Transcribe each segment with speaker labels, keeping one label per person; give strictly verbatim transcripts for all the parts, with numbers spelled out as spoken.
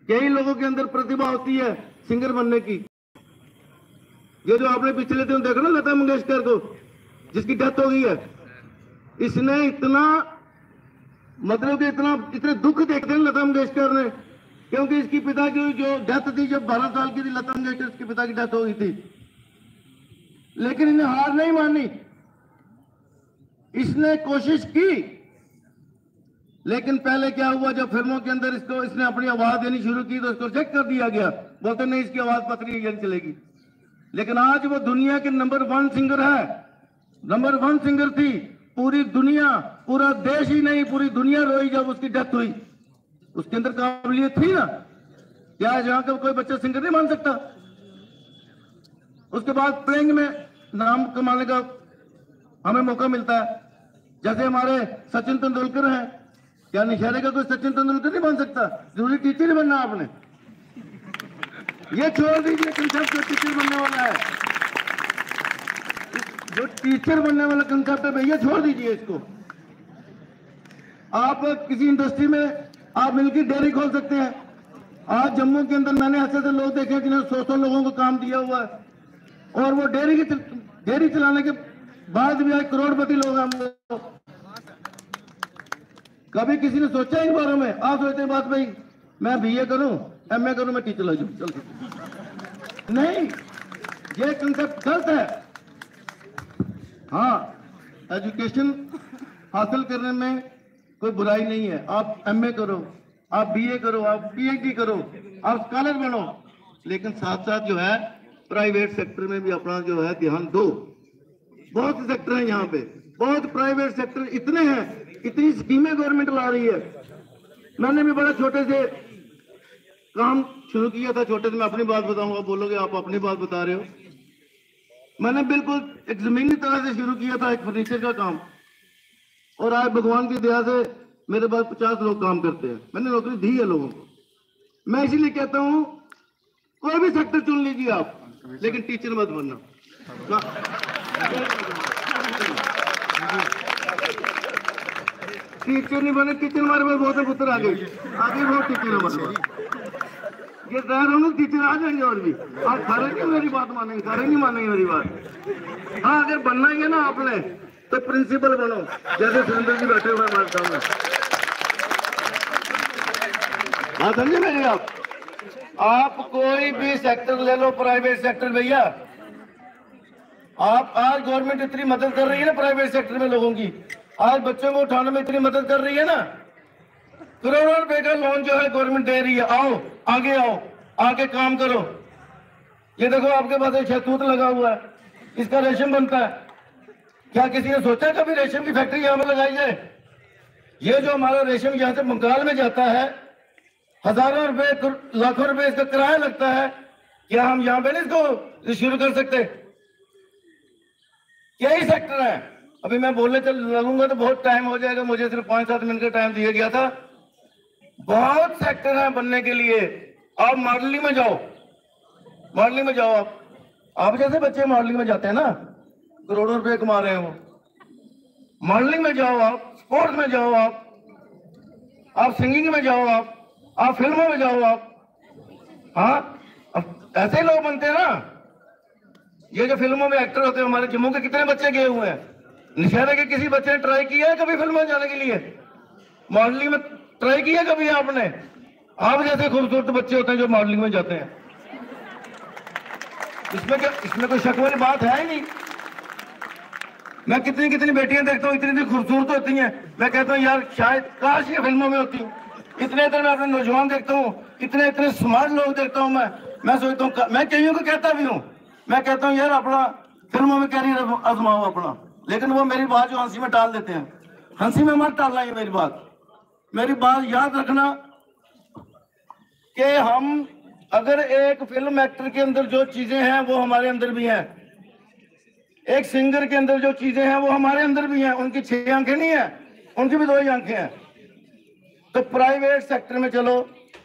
Speaker 1: कई लोगों के अंदर प्रतिभा होती है सिंगर बनने की। ये जो आपने पिछले दिन देखा ना लता मंगेशकर को, जिसकी डेथ हो गई है, इसने इतना मतलब कि इतना इतने दुख देखते हैं लता मंगेशकर ने, क्योंकि इसकी पिता की जो डेथ थी, जब बारह साल की थी लता मंगेशकर, इसके पिता की डेथ हो गई थी, लेकिन इन्हें हार नहीं मानी। इसने कोशिश की, लेकिन पहले क्या हुआ, जब फिल्मों के अंदर इसको इसने अपनी आवाज देनी शुरू की तो इसको रिजेक्ट कर दिया गया, बोलते नहीं इसकी आवाज पतली नहीं चलेगी। लेकिन आज वो दुनिया के नंबर वन सिंगर है, नंबर वन सिंगर थी। पूरी दुनिया, पूरा देश ही नहीं पूरी दुनिया रोई जब उसकी डेथ हुई। उसके अंदर काबिलियत थी ना, क्या जहां का कोई बच्चा सिंगर नहीं बन सकता। उसके बाद प्लेइंग में नाम कमाने का हमें मौका मिलता है, जैसे हमारे सचिन तेंदुलकर हैं। क्या निशाने का कोई सचिन तेंदुलकर नहीं बन सकता? जरूरी टीचर ही बनना आपने? ये छोड़ दीजिए कंसेप्ट, जो टीचर बनने वाला है, जो टीचर बनने वाला कंसेप्ट है भैया, छोड़ दीजिए इसको। आप किसी इंडस्ट्री में आप मिलकर डेयरी खोल सकते हैं। आज जम्मू के अंदर मैंने ऐसे ऐसे लोग देखे जिन्होंने सौ सौ लोगों को काम दिया हुआ है, और वो डेयरी की डेयरी चलाने के बाद भी आज करोड़पति लोग हैं। कभी किसी ने सोचा इन बारे में? आप सोचते हैं बात भाई मैं बीए करूं, एमए करूं, मैं टीचर लग जाऊं, चल नहीं, ये कंसेप्ट गलत है। हाँ, एजुकेशन हासिल करने में कोई बुराई नहीं है। आप एमए करो, आप बीए करो, आप पीएचडी करो, आप स्कॉलर बनो, लेकिन साथ साथ जो है प्राइवेट सेक्टर में भी अपना जो है ध्यान दो। बहुत से सेक्टर हैं यहाँ पे, बहुत प्राइवेट सेक्टर इतने हैं, इतनी स्कीमें गवर्नमेंट ला रही है। मैंने भी बड़ा छोटे से काम शुरू किया था, छोटे से। मैं अपनी बात बताऊंगा, बोलोगे आप अपनी बात बता रहे हो। मैंने बिल्कुल एक जमीनी तरह से शुरू किया था, एक फर्नीचर का काम, और आज भगवान की दया से मेरे पास पचास लोग काम करते हैं। मैंने नौकरी दी है लोगों को। मैं इसीलिए कहता हूं कोई भी सेक्टर चुन लीजिए आप, लेकिन टीचर मत बनना। टीचर नहीं बने, टीचर हमारे पास बहुत पुत्र आ गए, आगे बहुत टीचर बने। ये कह रहा हूँ टीचर आ जाएंगे और भी। आप सारे नहीं मेरी बात मानेंगे, सारे नहीं मानेंगे मेरी बात। हाँ, अगर बनना ही है ना आपने, तो प्रिंसिपल बनो, जैसे सुरेंद्र जी बैठे हुए हमारे सामने। बात समझे मेरी? आप आप कोई भी सेक्टर ले लो, प्राइवेट सेक्टर भैया, आप आज गवर्नमेंट इतनी मदद कर रही है ना प्राइवेट सेक्टर में लोगों की, आज बच्चों को उठाने में इतनी मदद कर रही है ना, करोड़ों रुपए का लोन जो है गवर्नमेंट दे रही है। आओ, आगे आओ, आके काम करो। ये देखो आपके पास एक शहतूत लगा हुआ है, इसका रेशम बनता है। क्या किसी ने सोचा कभी रेशम की फैक्ट्री यहाँ पर लगाई जाए? ये जो हमारा रेशम यहाँ से बंगाल में जाता है, हजारों रुपए, लाखों रुपए इसका किराया लगता है। क्या हम यहाँ पे नहीं इसको शुरू कर सकते? क्या ही सेक्टर है। अभी मैं बोलने चल लगूंगा तो बहुत टाइम हो जाएगा, मुझे सिर्फ पांच सात मिनट का टाइम दिया गया था। बहुत सेक्टर है बनने के लिए। आप मॉडलिंग में जाओ, मॉडलिंग में जाओ। आप आप जैसे बच्चे मॉडलिंग में जाते हैं ना, करोड़ों रुपए कमा रहे हैं वो। मॉडलिंग में जाओ, आप स्पोर्ट्स में जाओ, आप आप सिंगिंग में जाओ, आप आप फिल्मों में जाओ, आप। हाँ, अब ऐसे लोग बनते हैं ना। ये जो फिल्मों में एक्टर होते हैं, हमारे जम्मू के कितने बच्चे गए हुए हैं। निशाने के किसी बच्चे ने ट्राई किया है कभी फिल्मों में जाने के लिए? मॉडलिंग में ट्राई किया कभी आपने? आप जैसे खूबसूरत बच्चे होते हैं जो मॉडलिंग में जाते हैं। इसमें क्या, इसमें कोई शक वाली बात है ही नहीं। मैं कितनी कितनी बेटियां देखता हूँ, इतनी इतनी खूबसूरत होती हैं, मैं कहता हूँ यार शायद काश ये फिल्मों में होती। इतने इतने मैं अपने नौजवान देखता हूँ, इतने इतने स्मार्ट लोग देखता हूँ। मैं मैं सोचता हूँ, मैं कईयों को कहता भी हूँ, मैं कहता हूँ यार अपना फिल्मों में कैरियर आजमाओ अपना, लेकिन वो मेरी बात जो हंसी में टाल देते हैं। हंसी में मत टालना ये मेरी बात। मेरी बात याद रखना कि हम अगर एक फिल्म एक्टर के अंदर जो चीजें हैं वो हमारे अंदर भी हैं, एक सिंगर के अंदर जो चीजें हैं वो हमारे अंदर भी हैं। उनकी छह आंखें नहीं है, उनकी भी दो ही आंखें हैं। तो प्राइवेट सेक्टर में चलो,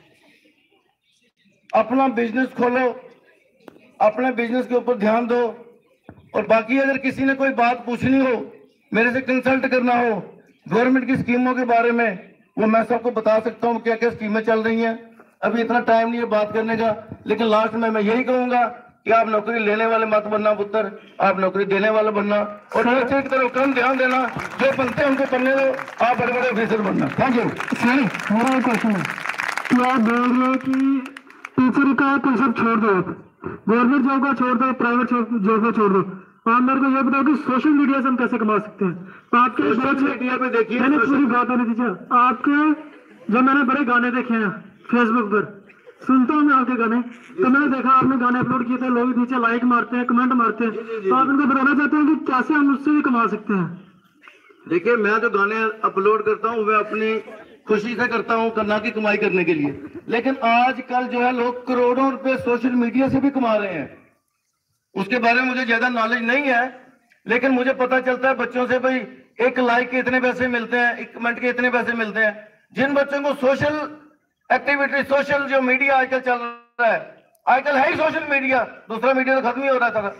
Speaker 1: अपना बिजनेस खोलो, अपने बिजनेस के ऊपर ध्यान दो। और बाकी अगर किसी ने कोई बात पूछनी हो, मेरे से कंसल्ट करना हो गवर्नमेंट की स्कीमों के बारे में, वो मैं सबको बता सकता हूँ क्या क्या स्कीमें चल रही हैं। अभी इतना टाइम नहीं है बात करने का, लेकिन लास्ट में मैं यही कहूंगा कि आप नौकरी लेने वाले मत बनना पुत्र, आप नौकरी देने वाला बनना, और टीचर की तरफ कम ध्यान देना, जो बनते हैं उनको पढ़ने दो, आप बड़े बड़े ऑफिसर बनना। Thank you.
Speaker 2: मेरा एक क्वेश्चन है कि आप बोल रहे हैं कि टीचर का कंसेप्ट छोड़ दो, आप गवर्नमेंट जॉब का छोड़ दो, प्राइवेट जॉब का छोड़ दो, आप मेरे को ये बताओ कि सोशल मीडिया से हम कैसे कमा सकते हैं। आपके
Speaker 1: सोशल मीडिया पे देखिए,
Speaker 2: मैंने पूरी बात होने दीजिए। आपके जब मैंने बड़े गाने देखे हैं फेसबुक पर, सुनता हूँ मैं आपके गाने, तो मैंने देखा आपने गाने अपलोड किए थे, लोग नीचे लाइक मारते हैं, कमेंट मारते हैं, तो आप इनको बताना चाहते हैं कि कैसे हम उससे भी कमा सकते हैं।
Speaker 1: देखिए, मैं जो गाने अपलोड करता हूँ मैं अपनी खुशी से करता हूँ, करना की कमाई करने के लिए, लेकिन आजकल जो है लोग करोड़ों रुपए सोशल मीडिया से भी कमा रहे हैं। उसके बारे में मुझे ज्यादा नॉलेज नहीं है, लेकिन मुझे पता चलता है बच्चों से, भाई एक लाइक के इतने पैसे मिलते हैं, एक कमेंट के इतने पैसे मिलते हैं। जिन बच्चों को सोशल एक्टिविटी, सोशल जो मीडिया आजकल चल रहा है, आजकल है ही सोशल मीडिया, दूसरा मीडिया तो खत्म ही हो रहा था।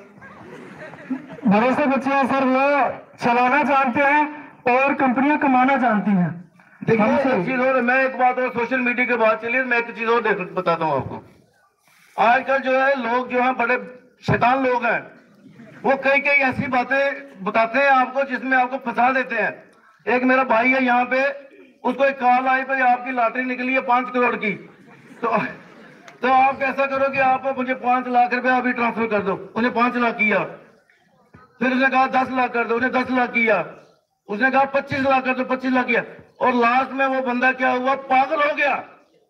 Speaker 2: बड़े से बच्चे हैं सर, वो चलाना जानते हैं और कंपनियां कमाना जानती हैं।
Speaker 1: देखिए एक चीज और, मैं एक बात और सोशल मीडिया के बाद चलिए मैं एक चीज और देख बताता हूँ आपको। आजकल जो है लोग जो है बड़े शैतान लोग हैं, वो कई कई ऐसी बातें बताते हैं आपको जिसमें आपको फंसा देते हैं। एक मेरा भाई है यहाँ पे, उसको एक कॉल आई, भाई आपकी लॉटरी निकली है पांच करोड़ की, तो तो आप कैसा करो कि आप मुझे पांच लाख रुपए अभी ट्रांसफर कर दो। उन्हें पांच लाख किया, फिर उसने कहा दस लाख कर दो, उन्हें दस लाख किया, उसने कहा पच्चीस लाख कर दो, पच्चीस लाख किया, और लास्ट में वो बंदा क्या हुआ, पागल हो गया।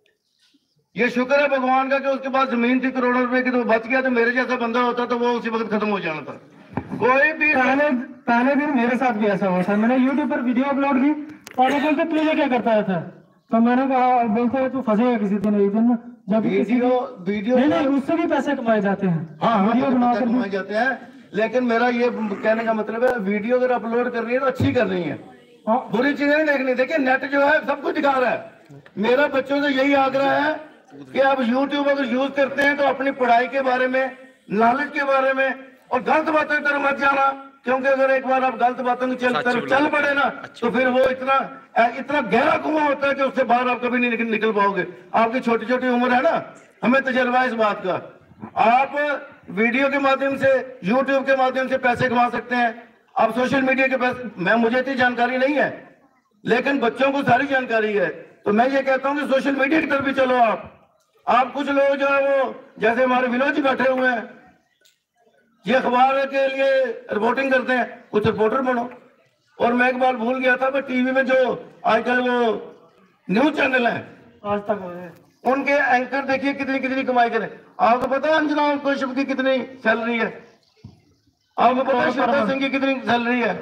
Speaker 1: ये शुक्र है भगवान का कि उसके पास जमीन थी करोड़ों रुपए की, तो बच गया। तो मेरे जैसा बंदा होता तो वो उसी वक्त खत्म हो जाना था। कोई भी
Speaker 2: पहले पहले दिन मेरे साथ भी ऐसा हुआ सर, मैंने यूट्यूब पर वीडियो अपलोड की और वो बोलते तू ये क्या करता था, तो मैंने कहा, बोलते है तू फंसेगा किसी दिन एक दिन, जब
Speaker 1: वीडियो वीडियो
Speaker 2: नहीं नहीं उससे भी पैसे कमाए जाते हैं।
Speaker 1: हाँ हाँ
Speaker 2: वीडियो बनाकर
Speaker 1: कमाए जाते हैं, लेकिन मेरा ये कहने का मतलब है वीडियो अगर अपलोड कर रही है तो अच्छी कर रही है, बुरी चीजें नहीं देखनी। देखिए नेट जो है सब कुछ दिखा रहा है। मेरा बच्चों से यही आग्रह है कि आप यूट्यूब अगर यूज करते हैं तो अपनी पढ़ाई के बारे में, नॉलेज के बारे में, और गलत बातों की तरफ मत जाना, क्योंकि अगर एक बार आप गलत बातों की चल तरफ चल पड़े ना, तो फिर वो इतना इतना गहरा कुआं होता है कि उससे बाहर आप कभी नहीं निकल, निकल पाओगे। आपकी छोटी छोटी उम्र है ना, हमें तजर्बा है इस बात का। आप वीडियो के माध्यम से, यूट्यूब के माध्यम से पैसे कमा सकते हैं, आप सोशल मीडिया के पैसे, मैं मुझे इतनी जानकारी नहीं है, लेकिन बच्चों को सारी जानकारी है। तो मैं ये कहता हूं कि सोशल मीडिया की तरफ भी चलो आप। आप कुछ लोग जो है वो, जैसे हमारे विनोद जी बैठे हुए हैं, ये अखबार के लिए रिपोर्टिंग करते हैं, कुछ रिपोर्टर बनो। और मैं एक बार भूल गया था, टीवी में जो आजकल वो न्यूज चैनल है,
Speaker 2: आज तक
Speaker 1: उनके एंकर देखिए कितनी कितनी कमाई करें। आपको पता है अंजना कश्यप की कितनी सैलरी है? आपको पता है श्वेता सिंह की कितनी सैलरी है?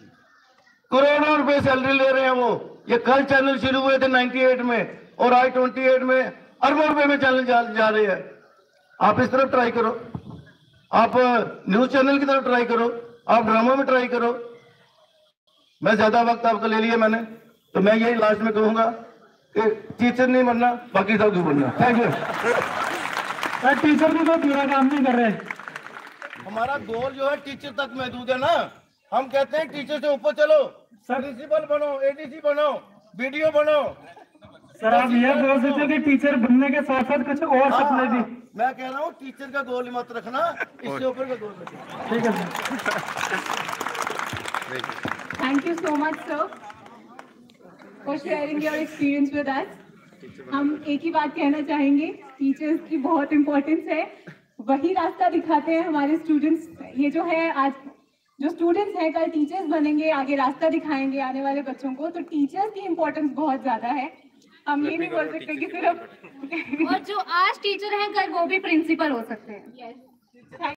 Speaker 1: करोड़ों रुपए सैलरी ले रहे हैं वो। ये कल चैनल शुरू हुए थे अट्ठानवे में, और आज अट्ठाईस में अरबों रुपए में चैनल जा, जा रहे हैं। आप इस तरफ ट्राई करो, आप न्यूज चैनल की तरफ ट्राई करो, आप ड्रामा में ट्राई करो। मैं ज्यादा वक्त आपका ले लिया मैंने, तो मैं यही लास्ट में कहूंगा कि टीचर नहीं बनना, बाकी सब बनना। Thank you.
Speaker 2: टीचर भी तो पूरा काम नहीं कर रहे।
Speaker 1: हमारा गोल जो है टीचर तक महदूद है ना। हम कहते हैं टीचर से ऊपर चलो, प्रिंसिपल बनो, एडीसी बनो, वीडियो बनो।
Speaker 2: सर आप ये बोल सकते हो कि टीचर बनने के साथ साथ कुछ और सपने भी।
Speaker 1: मैं कह रहा हूँ टीचर का गोल मत रखना, इससे ऊपर का गोल रखना।
Speaker 2: ठीक है sir.
Speaker 3: Thank you so much, sir, for sharing your experience with us. हम एक ही बात कहना चाहेंगे, टीचर्स की बहुत इम्पोर्टेंस है। वही रास्ता दिखाते हैं हमारे स्टूडेंट्स। ये जो है आज जो स्टूडेंट्स हैं कल टीचर्स बनेंगे, आगे रास्ता दिखाएंगे आने वाले बच्चों को। तो टीचर्स की इम्पोर्टेंस बहुत ज्यादा है। हम ये नहीं बोल सकते कि सिर्फ
Speaker 4: और जो आज टीचर हैं कल वो भी प्रिंसिपल हो सकते हैं।
Speaker 3: yes.